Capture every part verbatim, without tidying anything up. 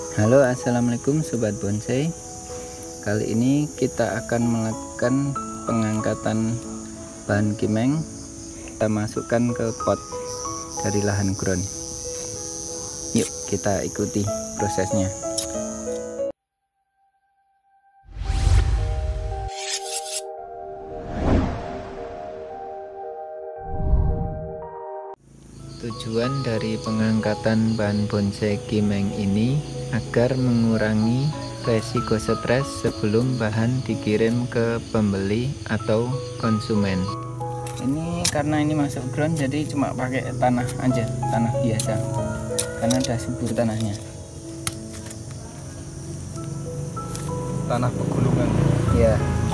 Halo, assalamualaikum sobat bonsai. Kali ini kita akan melakukan pengangkatan bahan kimeng. Kita masukkan ke pot dari lahan ground. Yuk kita ikuti prosesnya. Tujuan dari pengangkatan bahan bonsai kimeng ini agar mengurangi resiko stres sebelum bahan dikirim ke pembeli atau konsumen. Ini karena ini masuk ground, jadi cuma pakai tanah aja, tanah biasa, karena udah subur tanahnya. Tanah pegunungan. Ya.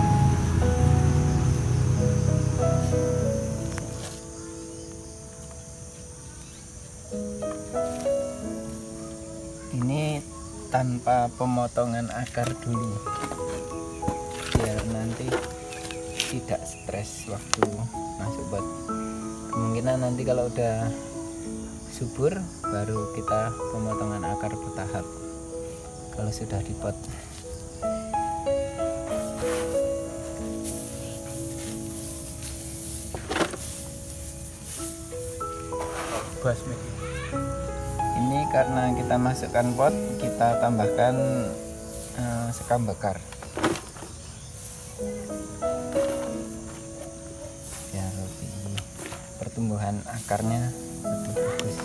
Ini tanpa pemotongan akar dulu, biar nanti tidak stres waktu masuk pot. Kemungkinan nanti kalau udah subur baru kita pemotongan akar bertahap kalau sudah di pot. Ini karena kita masukkan pot, kita tambahkan uh, sekam bakar biar lebih pertumbuhan akarnya lebih bagus.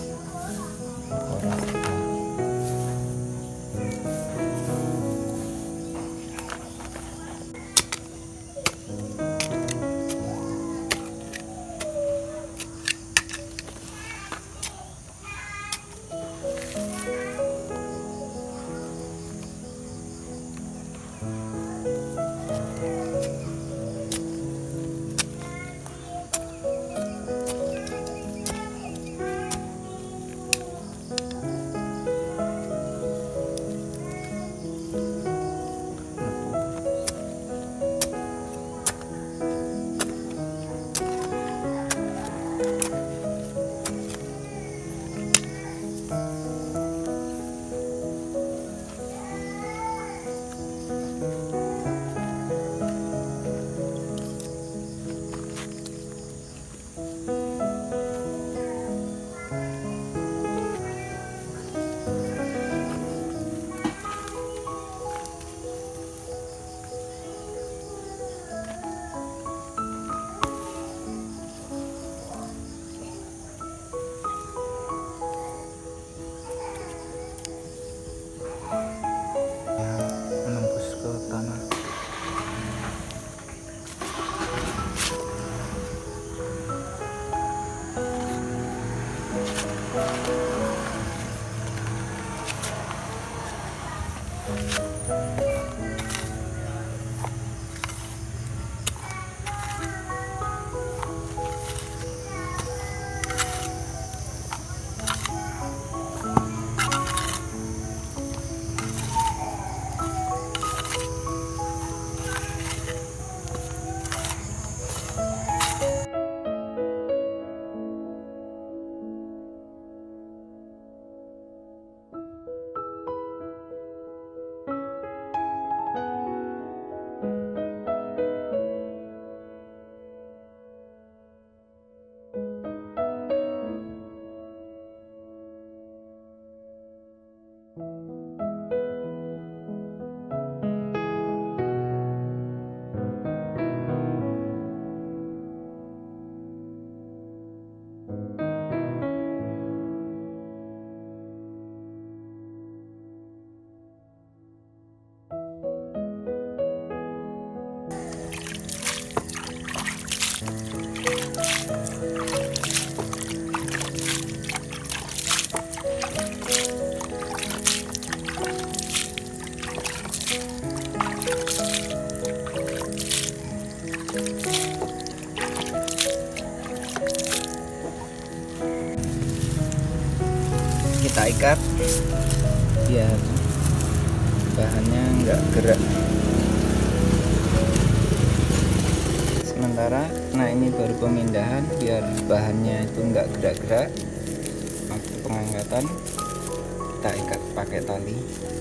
Kita ikat biar bahannya nggak gerak. Sementara, nah ini baru pemindahan biar bahannya itu nggak gerak-gerak. Waktu pengangkatan kita ikat. pakai tali.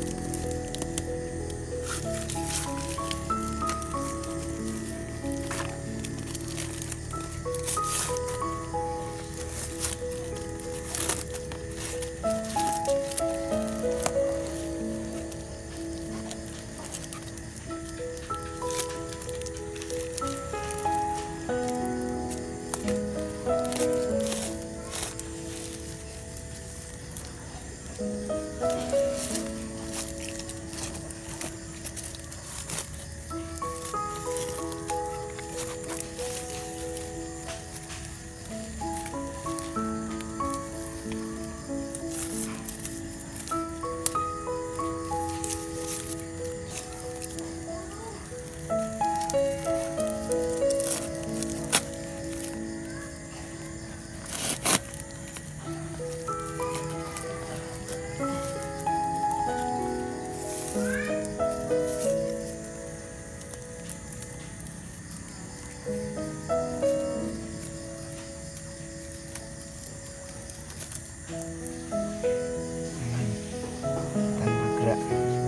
Tanpa gerak.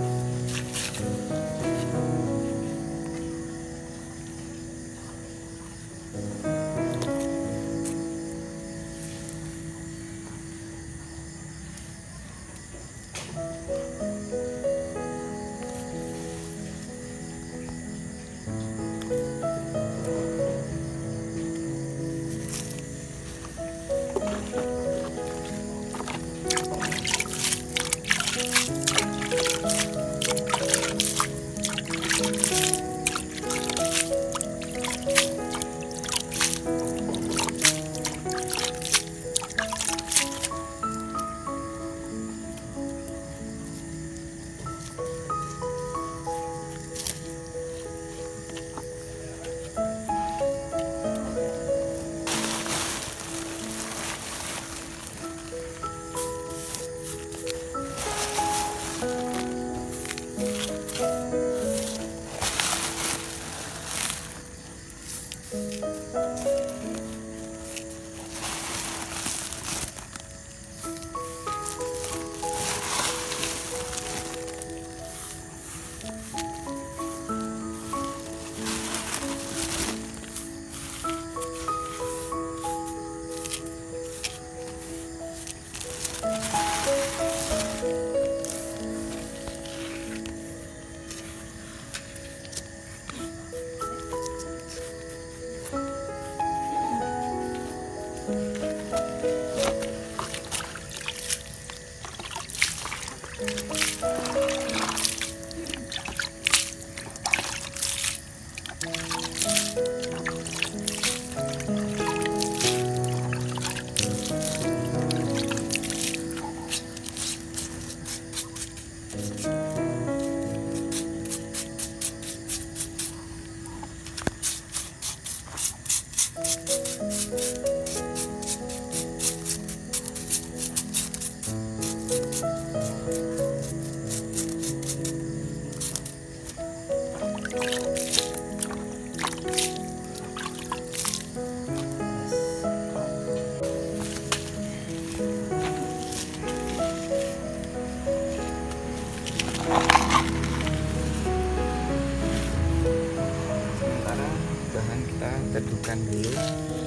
teduhkan dulu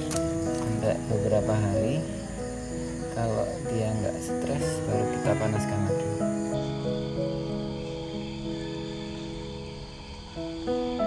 sampai beberapa hari. Kalau dia nggak stres baru kita panaskan lagi.